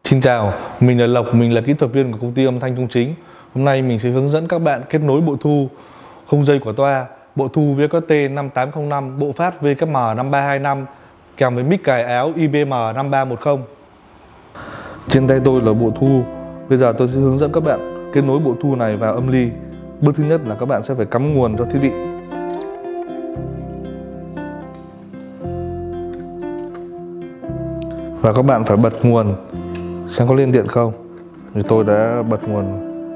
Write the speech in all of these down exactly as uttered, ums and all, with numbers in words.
Xin chào, mình là Lộc, mình là kỹ thuật viên của công ty âm thanh Trung Chính. Hôm nay mình sẽ hướng dẫn các bạn kết nối bộ thu không dây của toa, bộ thu vê kép tê năm tám không năm, bộ phát vê kép em năm ba hai năm kèm với mic cài áo i bê em năm ba một không. Trên tay tôi là bộ thu. Bây giờ tôi sẽ hướng dẫn các bạn kết nối bộ thu này vào âm ly. Bước thứ nhất là các bạn sẽ phải cắm nguồn cho thiết bị. Và các bạn phải bật nguồn xem có lên điện không. Thì tôi đã bật nguồn.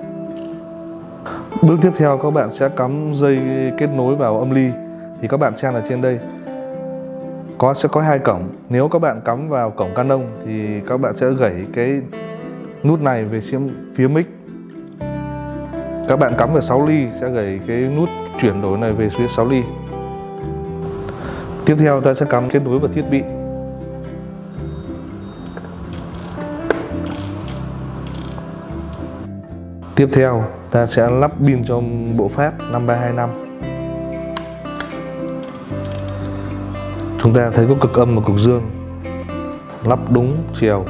Bước tiếp theo các bạn sẽ cắm dây kết nối vào âm ly. Thì các bạn xem là trên đây có sẽ có hai cổng. Nếu các bạn cắm vào cổng Canon thì các bạn sẽ gẩy cái nút này về phía mic. Các bạn cắm vào sáu ly sẽ gẩy cái nút chuyển đổi này về phía sáu ly. Tiếp theo ta sẽ cắm kết nối vào thiết bị. Tiếp theo ta sẽ lắp pin cho bộ phát năm ba hai năm. Chúng ta thấy có cực âm và cực dương, lắp đúng chiều.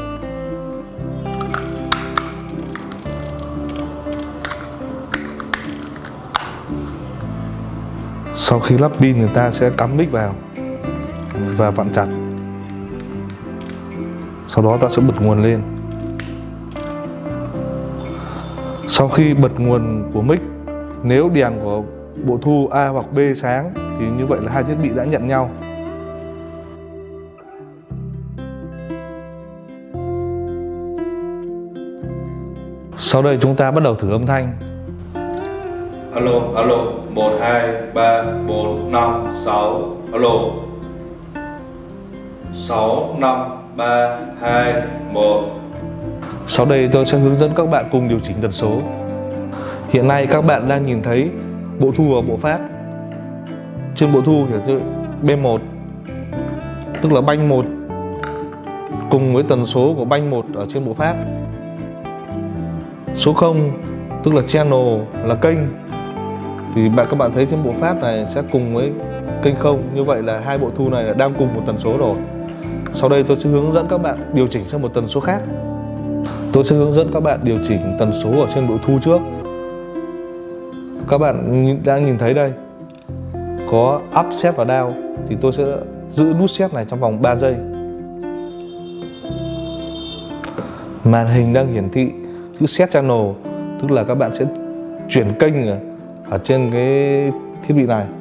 Sau khi lắp pin người ta sẽ cắm mic vào và vặn chặt. Sau đó ta sẽ bật nguồn lên. Sau khi bật nguồn của mic, nếu đèn của bộ thu A hoặc B sáng thì như vậy là hai thiết bị đã nhận nhau. Sau đây chúng ta bắt đầu thử âm thanh. Alo, alo, một, hai, ba, bốn, năm, sáu. Alo. sáu, năm, ba, hai, một. Sau đây tôi sẽ hướng dẫn các bạn cùng điều chỉnh tần số. Hiện nay các bạn đang nhìn thấy bộ thu và bộ phát. Trên bộ thu hiển thị B một, tức là banh một, cùng với tần số của banh một ở trên bộ phát. Số không, tức là channel, là kênh, thì bạn các bạn thấy trên bộ phát này sẽ cùng với kênh không. Như vậy là hai bộ thu này đang cùng một tần số rồi. Sau đây tôi sẽ hướng dẫn các bạn điều chỉnh sang một tần số khác. Tôi sẽ hướng dẫn các bạn điều chỉnh tần số ở trên bộ thu trước. Các bạn đang nhìn thấy đây có up, set và down. Thì tôi sẽ giữ nút set này trong vòng ba giây. Màn hình đang hiển thị chữ set channel, tức là các bạn sẽ chuyển kênh ở trên cái thiết bị này.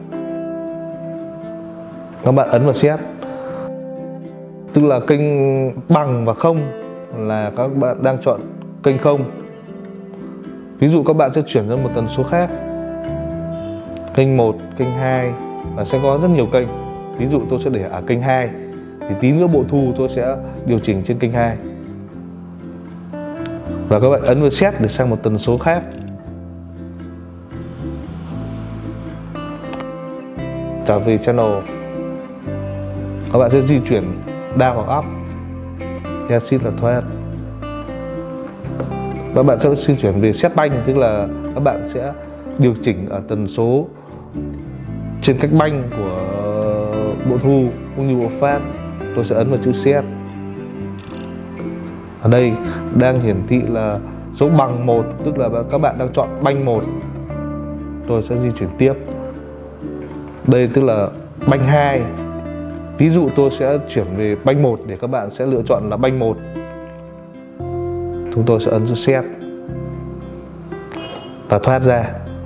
Các bạn ấn vào set, tức là kênh bằng và không là các bạn đang chọn kênh không. Ví dụ các bạn sẽ chuyển sang một tần số khác, kênh một, kênh hai, và sẽ có rất nhiều kênh. Ví dụ tôi sẽ để ở kênh hai thì tí nữa bộ thu tôi sẽ điều chỉnh trên kênh hai. Và các bạn ấn vào set để sang một tần số khác. Trở về channel, các bạn sẽ di chuyển down hoặc up. Exit là thoát. Các bạn sẽ di chuyển về set banh, tức là các bạn sẽ điều chỉnh ở tần số trên cách banh của bộ thu cũng như bộ phát. Tôi sẽ ấn vào chữ set. Ở đây đang hiển thị là dấu bằng một, tức là các bạn đang chọn banh một. Tôi sẽ di chuyển tiếp. Đây tức là banh hai. Ví dụ tôi sẽ chuyển về banh một để các bạn sẽ lựa chọn là banh một. Chúng tôi sẽ ấn chữ set và thoát ra.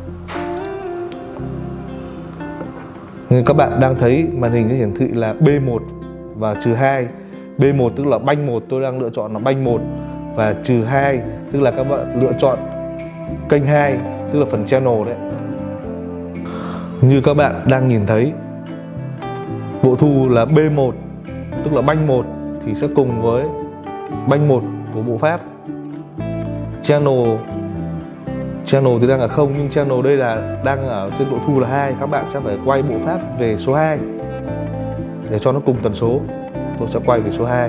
Nhưng các bạn đang thấy màn hình hiển thị là B một và trừ hai. B một tức là banh một, tôi đang lựa chọn là banh một, và trừ hai tức là các bạn lựa chọn kênh hai, tức là phần channel đấy. Như các bạn đang nhìn thấy, bộ thu là B một, tức là banh một thì sẽ cùng với banh một của bộ phát. Channel Channel thì đang ở không, nhưng channel đây là đang ở trên bộ thu là hai. Các bạn sẽ phải quay bộ phát về số hai để cho nó cùng tần số. Tôi sẽ quay về số hai.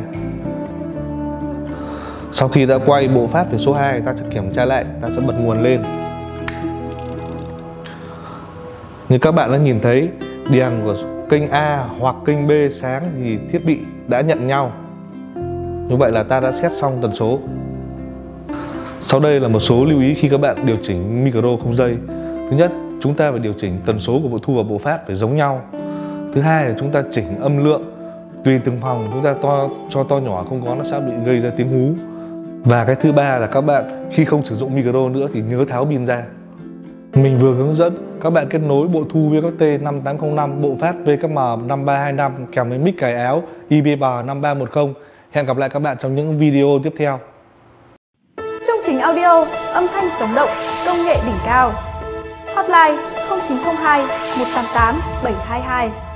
Sau khi đã quay bộ phát về số hai, ta sẽ kiểm tra lại, ta sẽ bật nguồn lên. Như các bạn đã nhìn thấy, đèn của kênh A hoặc kênh B sáng thì thiết bị đã nhận nhau. Như vậy là ta đã set xong tần số. Sau đây là một số lưu ý khi các bạn điều chỉnh micro không dây. Thứ nhất, chúng ta phải điều chỉnh tần số của bộ thu và bộ phát phải giống nhau. Thứ hai là chúng ta chỉnh âm lượng tùy từng phòng, chúng ta to cho to nhỏ, không có nó sẽ bị gây ra tiếng hú. Và cái thứ ba là các bạn khi không sử dụng micro nữa thì nhớ tháo pin ra. Mình vừa hướng dẫn các bạn kết nối bộ thu vê ca tê năm tám không năm, bộ phát vê ca em năm ba hai năm kèm với mic cài áo i bê bờ năm ba một không. Hẹn gặp lại các bạn trong những video tiếp theo. Trung Chính Audio, âm thanh sống động, công nghệ đỉnh cao. Hotline không chín không hai một tám tám bảy hai hai.